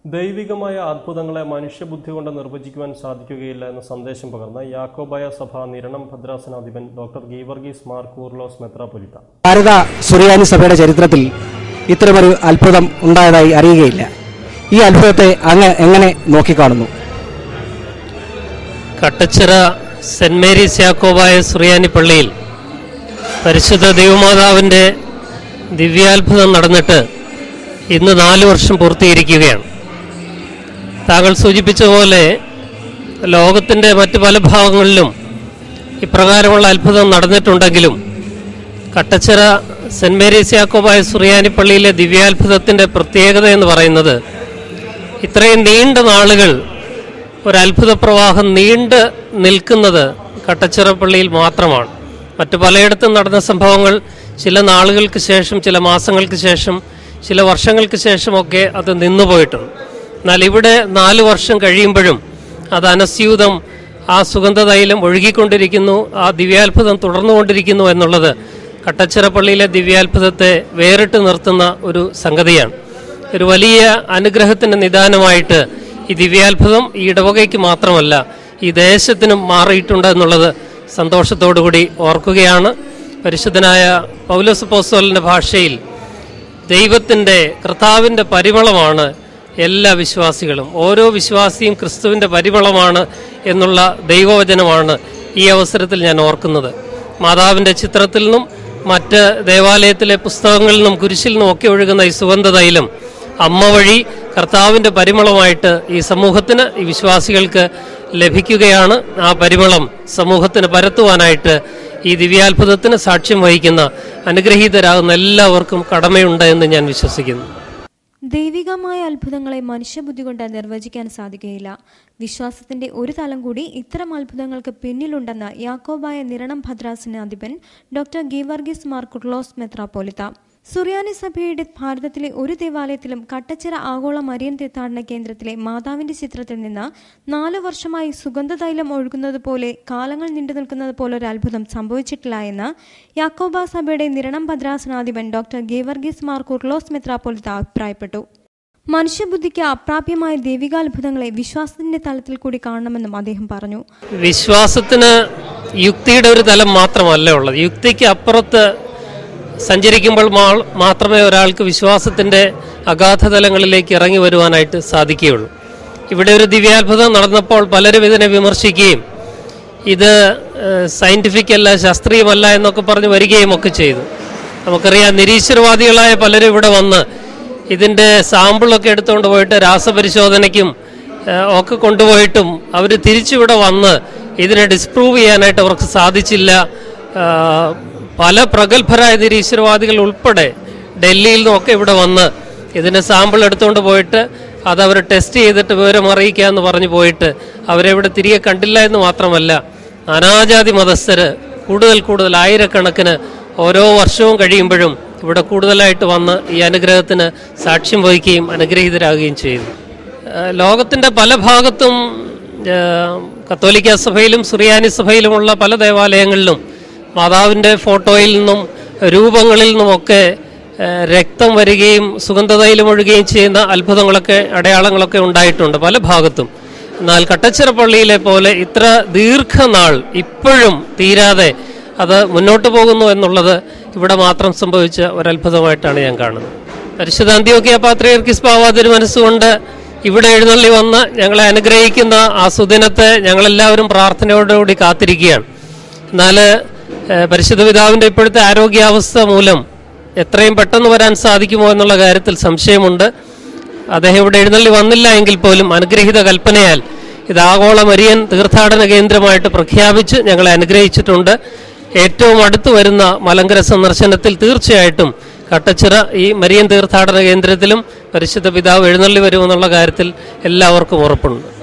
ദൈവികമായ അത്ഭുതങ്ങളെ മനുഷ്യബുദ്ധി കൊണ്ട് നിർവചിക്കുവാൻ സാധിക്കുകയില്ല എന്ന സന്ദേശം പകർന്ന യാക്കോബായ സഭ നിരണം ഭദ്രാസനാധിപൻ ഡോക്ടർ ഗീവർഗീസ് മാർ കൂർലോസ് മെത്രാപ്പൊലീത്ത. ഭാരത സുറിയാനി സഭയുടെ ചരിത്രത്തിൽ ഇത്തരമൊരു അത്ഭുതം ഉണ്ടായതായി അറിയുകയില്ല. ഈ അത്ഭുതത്തെ അങ്ങ് എങ്ങനെ നോക്കിക്കാണുന്നു? കട്ടച്ചിറ സെന്റ് മേരീസ് യാക്കോബായ സുറിയാനി പള്ളിയിൽ പരിശുദ്ധ ദൈവമാതാവിൻ്റെ ദിവ്യാത്ഭുതം നടന്നിട്ട് ഇന്ന് 4 വർഷം പൂർത്തീകരിക്കുകയാണ്. താങ്കൾ സൂചിപ്പിച്ച പോലെ ലോകത്തിൻ്റെ മറ്റ് പല ഭാഗങ്ങളിലും ഇപ്രകാരമുള്ള അത്ഭുതം നടന്നിട്ടുണ്ടെങ്കിലും കട്ടച്ചിറ സെന്റ് മേരീസ് യാക്കോബായ സുറിയാനി പള്ളിയിലെ ദിവ്യാത്ഭുതത്തിൻ്റെ പ്രത്യേകത എന്ന് പറയുന്നത് ഇത്രയും നീണ്ട നാളുകൾ ഒരത്ഭുത പ്രവാഹം നീണ്ട് നിൽക്കുന്നത് കട്ടച്ചിറ പള്ളിയിൽ മാത്രമാണ്. മറ്റു പലയിടത്തും നടന്ന സംഭവങ്ങൾ ചില നാളുകൾക്ക് ശേഷം, ചില മാസങ്ങൾക്ക് ശേഷം, ചില വർഷങ്ങൾക്ക് ശേഷമൊക്കെ അത് നിന്നുപോയിട്ടുണ്ട്. എന്നാൽ ഇവിടെ 4 വർഷം കഴിയുമ്പോഴും അത് അനസ്യൂതം ആ സുഗന്ധതൈലം ഒഴുകിക്കൊണ്ടിരിക്കുന്നു, ആ ദിവ്യാത്ഭുതം തുടർന്നുകൊണ്ടിരിക്കുന്നു എന്നുള്ളത് കട്ടച്ചിറ പള്ളിയിലെ ദിവ്യാത്ഭുതത്തെ വേറിട്ട് നിർത്തുന്ന ഒരു സംഗതിയാണ്. ഒരു വലിയ അനുഗ്രഹത്തിന് നിദാനമായിട്ട് ഈ ദിവ്യാത്ഭുതം ഈ ഇടവകയ്ക്ക് മാത്രമല്ല ഈ ദേശത്തിനും മാറിയിട്ടുണ്ട് എന്നുള്ളത് സന്തോഷത്തോടുകൂടി ഓർക്കുകയാണ്. പരിശുദ്ധനായ പൗലോസ് അപ്പോസ്തലന്റെ ഭാഷയിൽ ദൈവത്തിൻ്റെ കർത്താവിൻ്റെ പരിമളമാണ് എല്ലാ വിശ്വാസികളും, ഓരോ വിശ്വാസിയും ക്രിസ്തുവിൻ്റെ പരിമളമാണ് എന്നുള്ള ദൈവവചനമാണ് ഈ അവസരത്തിൽ ഞാൻ ഓർക്കുന്നത്. മാതാവിൻ്റെ ചിത്രത്തിൽ നിന്നും മറ്റ് ദേവാലയത്തിലെ പുസ്തകങ്ങളിൽ നിന്നും കുരിശിൽ നിന്നും ഒക്കെ ഒഴുകുന്ന ഈ സുഗന്ധതൈലം അമ്മ വഴി കർത്താവിൻ്റെ പരിമളമായിട്ട് ഈ സമൂഹത്തിന്, ഈ വിശ്വാസികൾക്ക് ലഭിക്കുകയാണ്. ആ പരിമളം സമൂഹത്തിന് പരത്തുവാനായിട്ട് ഈ ദിവ്യാത്ഭുതത്തിന് സാക്ഷ്യം വഹിക്കുന്ന അനുഗ്രഹീതരാകുന്ന എല്ലാവർക്കും കടമയുണ്ട് എന്ന് ഞാൻ വിശ്വസിക്കുന്നു. ദൈവികമായ അത്ഭുതങ്ങളെ മനുഷ്യബുദ്ധി കൊണ്ട് നിർവചിക്കാൻ സാധിക്കുകയില്ല. വിശ്വാസത്തിന്റെ ഒരു തലം കൂടി ഇത്തരം അത്ഭുതങ്ങൾക്ക് പിന്നിലുണ്ടെന്ന് യാക്കോബായ നിരണം ഭദ്രാസനാധിപൻ ഡോക്ടർ ഗീവർഗീസ് മാർ കൂർലോസ് മെത്രാപ്പൊലീത്ത. സുറിയാനി സഭയുടെ ഭാരതത്തിലെ ഒരു ദേവാലയത്തിലും കട്ടച്ചിറ ആഗോള മരിയൻ തീർത്ഥാടന കേന്ദ്രത്തിലെ മാതാവിന്റെ ചിത്രത്തിൽ നിന്ന് 4 വർഷമായി സുഗന്ധതൈലം ഒഴുകുന്നത് പോലെ, കാലങ്ങൾ നീണ്ടു നിൽക്കുന്നത് പോലെ ഒരു അത്ഭുതം സംഭവിച്ചിട്ടില്ല എന്ന് യാക്കോബ സഭയുടെ നിരണം ഭദ്രാസനാധിപൻ ഡോക്ടർ ഗീവർഗീസ് മാർ കൂർലോസ് മെത്രാപ്പൊലീത്ത അഭിപ്രായപ്പെട്ടു. മനുഷ്യബുദ്ധിക്ക് അപ്രാപ്യമായ ദൈവികാത്ഭുതങ്ങളെ വിശ്വാസത്തിന്റെ തലത്തിൽ കൂടി കാണണമെന്നും അദ്ദേഹം പറഞ്ഞു. വിശ്വാസത്തിന് യുക്തിയുടെ ഒരു തലം മാത്രമല്ല ഉള്ളത്. യുക്തിക്ക് അപ്പുറത്ത് സഞ്ചരിക്കുമ്പോൾ മാത്രമേ ഒരാൾക്ക് വിശ്വാസത്തിൻ്റെ അഗാധതലങ്ങളിലേക്ക് ഇറങ്ങി വരുവാനായിട്ട് സാധിക്കുകയുള്ളൂ. ഇവിടെ ഒരു ദിവ്യാത്ഭുതം നടന്നപ്പോൾ പലരും ഇതിനെ വിമർശിക്കുകയും ഇത് സയൻറ്റിഫിക് അല്ല, ശാസ്ത്രീയമല്ല എന്നൊക്കെ പറഞ്ഞ് വരികയും ഒക്കെ ചെയ്തു. നമുക്കറിയാം, നിരീശ്വരവാദികളായ പലരും ഇവിടെ വന്ന് ഇതിൻ്റെ സാമ്പിളൊക്കെ എടുത്തുകൊണ്ട് പോയിട്ട് രാസപരിശോധനയ്ക്കും ഒക്കെ കൊണ്ടുപോയിട്ടും അവർ തിരിച്ചിവിടെ വന്ന് ഇതിനെ ഡിസ്പ്രൂവ് ചെയ്യാനായിട്ട് അവർക്ക് സാധിച്ചില്ല. പല പ്രഗത്ഭരായ നിരീശ്വരവാദികൾ ഉൾപ്പെടെ ഡൽഹിയിൽ നിന്നൊക്കെ ഇവിടെ വന്ന് ഇതിന് സാമ്പിൾ എടുത്തുകൊണ്ട് പോയിട്ട് അതവർ ടെസ്റ്റ് ചെയ്തിട്ട് വിവരം അറിയിക്കുക എന്ന് പറഞ്ഞു പോയിട്ട് അവരെ ഇവിടെ തിരികെ കണ്ടില്ല എന്ന് മാത്രമല്ല, നാനാജാതി മതസ്ഥര് കൂടുതൽ ആയിരക്കണക്കിന് ഓരോ വർഷവും കഴിയുമ്പോഴും ഇവിടെ കൂടുതലായിട്ട് വന്ന് ഈ അനുഗ്രഹത്തിന് സാക്ഷ്യം വഹിക്കുകയും അനുഗ്രഹീതരാകുകയും ചെയ്തു. ലോകത്തിൻ്റെ പല ഭാഗത്തും കത്തോലിക്ക സഭയിലും സുറിയാനി സഭയിലുമുള്ള പല ദേവാലയങ്ങളിലും മാതാവിൻ്റെ ഫോട്ടോയിൽ നിന്നും രൂപങ്ങളിൽ നിന്നുമൊക്കെ രക്തം വരികയും സുഗന്ധതൈലം ഒഴുകുകയും ചെയ്യുന്ന അത്ഭുതങ്ങളൊക്കെ, അടയാളങ്ങളൊക്കെ ഉണ്ടായിട്ടുണ്ട് പല ഭാഗത്തും. എന്നാൽ കട്ടച്ചിറ പള്ളിയിലെ പോലെ ഇത്ര ദീർഘനാൾ ഇപ്പോഴും തീരാതെ അത് മുന്നോട്ട് പോകുന്നു എന്നുള്ളത് ഇവിടെ മാത്രം സംഭവിച്ച ഒരത്ഭുതമായിട്ടാണ് ഞാൻ കാണുന്നത്. പരിശുദ്ധ അന്ത്യോക്യ പാത്രിയർക്കീസ് ബാവ തിരുമനസ്സുകൊണ്ട് ഇവിടെ എഴുന്നള്ളി വന്ന് ഞങ്ങളെ അനുഗ്രഹിക്കുന്ന ആ സുദിനത്തെ ഞങ്ങളെല്ലാവരും പ്രാർത്ഥനയോടുകൂടി കാത്തിരിക്കുകയാണ്. എന്നാൽ പരിശുദ്ധ പിതാവിൻ്റെ ഇപ്പോഴത്തെ ആരോഗ്യാവസ്ഥ മൂലം എത്രയും പെട്ടെന്ന് വരാൻ സാധിക്കുമോ എന്നുള്ള കാര്യത്തിൽ സംശയമുണ്ട്. അദ്ദേഹം ഇവിടെ എഴുന്നള്ളി വന്നില്ല എങ്കിൽ പോലും അനുഗ്രഹീത കൽപ്പനയാൽ ഇത് ആഗോള മരിയൻ തീർത്ഥാടന കേന്ദ്രമായിട്ട് പ്രഖ്യാപിച്ച് ഞങ്ങളെ അനുഗ്രഹിച്ചിട്ടുണ്ട്. ഏറ്റവും അടുത്ത് വരുന്ന മലങ്കര സന്ദർശനത്തിൽ തീർച്ചയായിട്ടും കട്ടച്ചിറ ഈ മരിയൻ തീർത്ഥാടന കേന്ദ്രത്തിലും പരിശുദ്ധ പിതാവ് എഴുന്നള്ളി വരുമെന്നുള്ള കാര്യത്തിൽ എല്ലാവർക്കും ഉറപ്പുണ്ട്.